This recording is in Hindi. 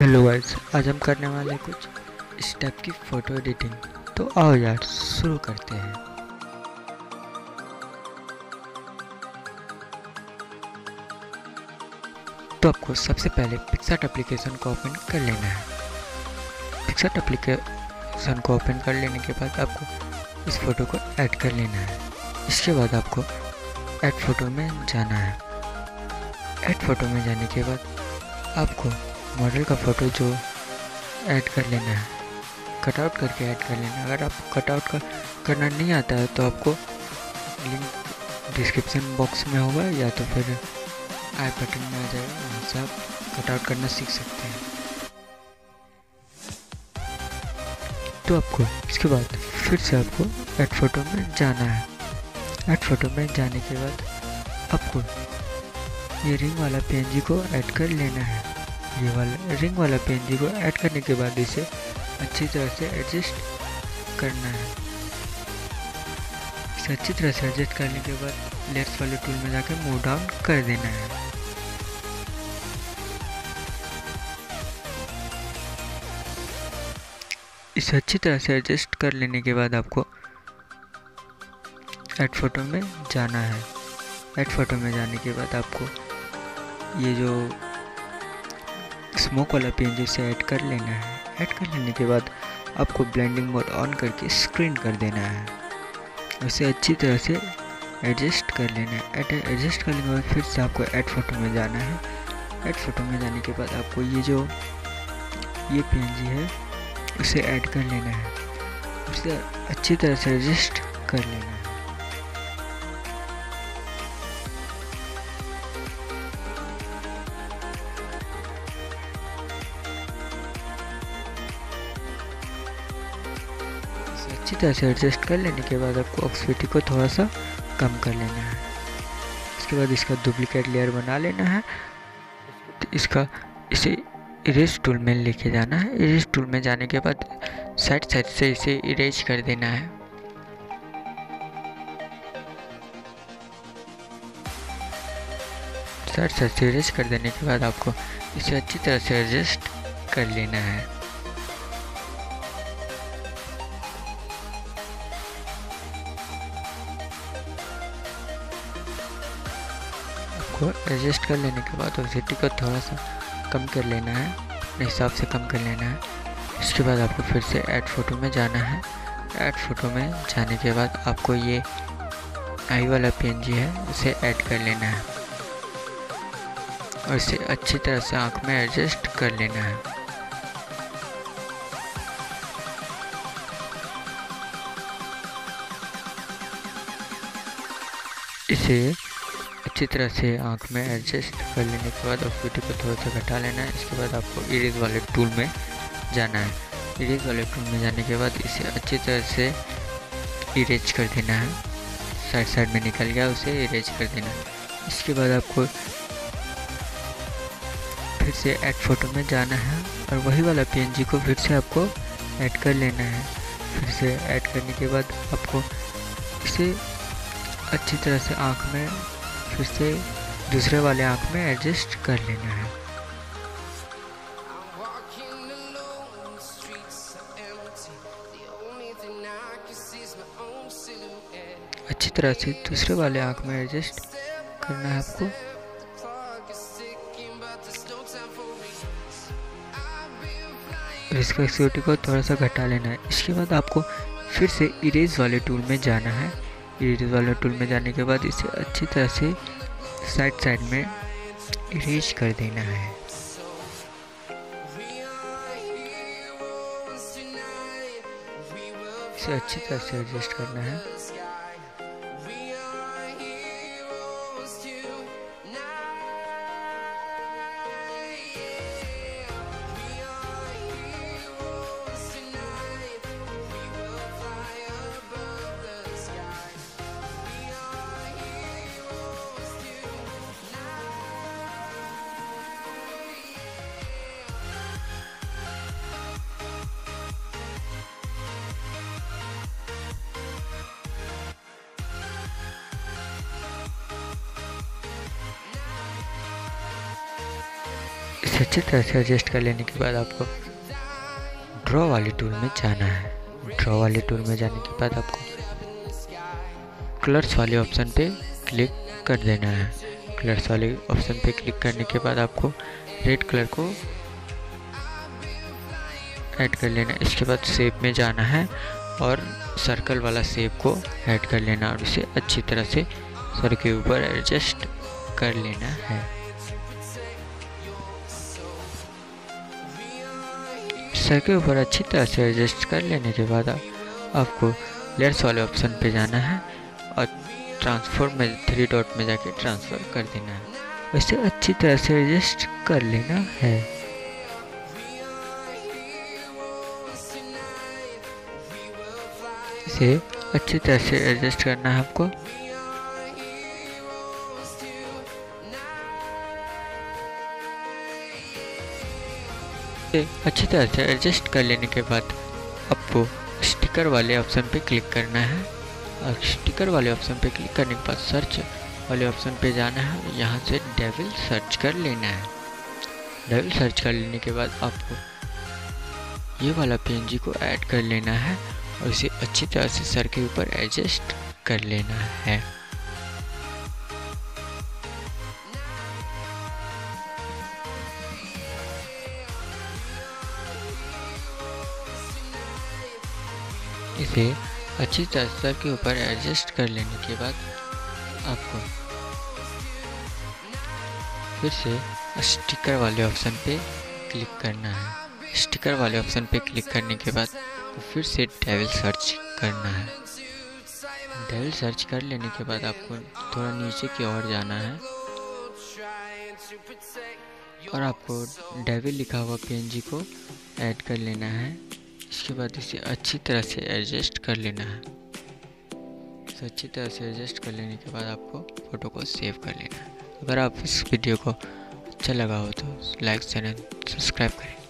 हेलो गाइस, आज हम करने वाले कुछ इस टाइप की फ़ोटो एडिटिंग। तो आओ यार शुरू करते हैं। तो आपको सबसे पहले पिक्सार्ट एप्लीकेशन को ओपन कर लेना है। पिक्सार्ट एप्लीकेशन को ओपन कर लेने के बाद आपको इस फ़ोटो को ऐड कर लेना है। इसके बाद आपको ऐड फ़ोटो में जाना है। ऐड फ़ोटो में जाने के बाद आपको मॉडल का फ़ोटो जो ऐड कर लेना है, कटआउट करके ऐड कर लेना है। अगर आपको कटआउट करना नहीं आता है तो आपको लिंक डिस्क्रिप्शन बॉक्स में होगा या तो फिर आई बटन में आ जाएगा, वहाँ से आप कटआउट करना सीख सकते हैं। तो आपको इसके बाद फिर से आपको ऐड फ़ोटो में जाना है। ऐड फ़ोटो में जाने के बाद आपको ये रिंग वाला पीएनजी को ऐड कर लेना है। ये वाला रिंग वाला पीएनजी को ऐड करने के बाद इसे अच्छी तरह से एडजस्ट करना है। इसे अच्छी तरह से एडजस्ट करने के बाद लेफ्ट वाले टूल में जाकर मूव डाउन कर देना है। इसे अच्छी तरह से एडजस्ट कर लेने के बाद आपको ऐड फ़ोटो में जाना है। ऐड फ़ोटो में जाने के बाद आपको ये जो स्मोक वाला पीएनजी से ऐड कर लेना है। ऐड कर लेने के बाद आपको ब्लेंडिंग मोड ऑन करके स्क्रीन कर देना है। उसे अच्छी तरह से एडजस्ट कर लेना है। एडजस्ट करने के बाद फिर से आपको ऐड फ़ोटो में जाना है। ऐड फ़ोटो में जाने के बाद आपको ये पीएनजी है उसे ऐड कर लेना है। उसे अच्छी तरह से एडजस्ट कर लेना है। अच्छी तरह से एडजस्ट कर लेने के बाद आपको ऑक्सीडिटी को थोड़ा सा कम कर लेना है। इसके बाद इसका डुप्लीकेट लेयर बना लेना है। तो इसे इरेज टूल में लेके जाना है। इरेज टूल में जाने के बाद साइड साइड से इसे इरेज कर देना है। साइड साइड से इरेज कर देने के बाद आपको इसे अच्छी तरह से एडजस्ट कर लेना है। एडजस्ट कर लेने के बाद ऑक्सीडिटी को थोड़ा सा कम कर लेना है, अपने हिसाब से कम कर लेना है। इसके बाद आपको फिर से ऐड फ़ोटो में जाना है। ऐड फ़ोटो में जाने के बाद आपको ये आई वाला पीएनजी है उसे ऐड कर लेना है और इसे अच्छी तरह से आँख में एडजस्ट कर लेना है। इसे अच्छी तरह से आँख में एडजस्ट कर लेने के बाद ऑक्सीडिटी को थोड़ा सा घटा लेना है। इसके बाद आपको इरेज वाले टूल में जाना है। इरेज वाले टूल में जाने के बाद इसे अच्छी तरह से इरेज कर देना है। साइड साइड में निकल गया उसे इरेज कर देना है। इसके बाद आपको फिर से ऐड फ़ोटो में जाना है और वही वाला पीएनजी को फिर से आपको ऐड कर लेना है। फिर से ऐड करने के बाद आपको इसे अच्छी तरह से आँख में फिर से दूसरे वाले आँख में एडजस्ट कर लेना है। अच्छी तरह से दूसरे वाले आँख में एडजस्ट करना है आपको। इसका एक्सपोजिटी को थोड़ा सा घटा लेना है। इसके बाद आपको फिर से इरेज वाले टूल में जाना है। इरेज वाले टूल में जाने के बाद इसे अच्छी तरह से साइड साइड में इरेज कर देना है। इसे अच्छी तरह से एडजस्ट करना है। इसे अच्छी तरह से एडजस्ट कर लेने के बाद आपको ड्रॉ वाले टूल में जाना है। ड्रॉ वाले टूल में जाने के बाद आपको कलर्स वाले ऑप्शन पे क्लिक कर देना है। कलर्स वाले ऑप्शन पे क्लिक करने के बाद आपको रेड कलर को ऐड कर लेना है। इसके बाद शेप में जाना है और सर्कल वाला शेप को ऐड कर लेना और इसे अच्छी तरह से सर के ऊपर एडजस्ट कर लेना है। सर के ऊपर अच्छी तरह से एडजस्ट कर लेने के बाद आपको लेयर्स वाले ऑप्शन पे जाना है और ट्रांसफॉर्म में 3 डॉट में जाके ट्रांसफर कर देना है। इसे अच्छी तरह से एडजस्ट कर लेना है। इसे अच्छी तरह से एडजस्ट करना है आपको। अच्छी तरह से एडजस्ट कर लेने के बाद आपको स्टिकर वाले ऑप्शन पे क्लिक करना है और स्टिकर वाले ऑप्शन पे क्लिक करने के बाद सर्च वाले ऑप्शन पे जाना है। यहाँ से डेविल सर्च कर लेना है। डेविल सर्च कर लेने के बाद आपको ये वाला PNG को ऐड कर लेना है और इसे अच्छी तरह से सर के ऊपर एडजस्ट कर लेना है। इसे अच्छी तरह सर के ऊपर एडजस्ट कर लेने के बाद आपको फिर से स्टिकर वाले ऑप्शन पे क्लिक करना है। स्टिकर वाले ऑप्शन पे क्लिक करने के बाद फिर से डेविल सर्च करना है। डेविल सर्च कर लेने के बाद आपको थोड़ा नीचे की ओर जाना है और आपको डेविल लिखा हुआ PNG को ऐड कर लेना है। इसके बाद इसे अच्छी तरह से एडजस्ट कर लेना है। इसे अच्छी तरह से एडजस्ट कर लेने के बाद आपको फ़ोटो को सेव कर लेना है। अगर आप इस वीडियो को अच्छा लगा हो तो लाइक, चैनल सब्सक्राइब करें।